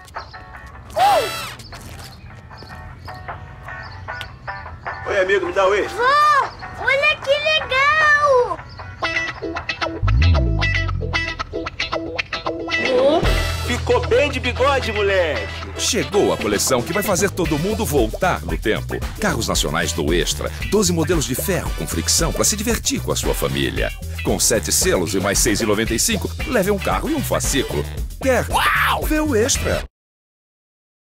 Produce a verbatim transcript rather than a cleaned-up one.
Uh! Oi, amigo, me dá oi. Vó, olha que legal! Ficou bem de bigode, moleque. Chegou a coleção que vai fazer todo mundo voltar no tempo. Carros nacionais do Extra. doze modelos de ferro com fricção para se divertir com a sua família. Com sete selos e mais seis reais e noventa e cinco centavos, leve um carro e um fascículo. Quer? Uau! Vê o Extra.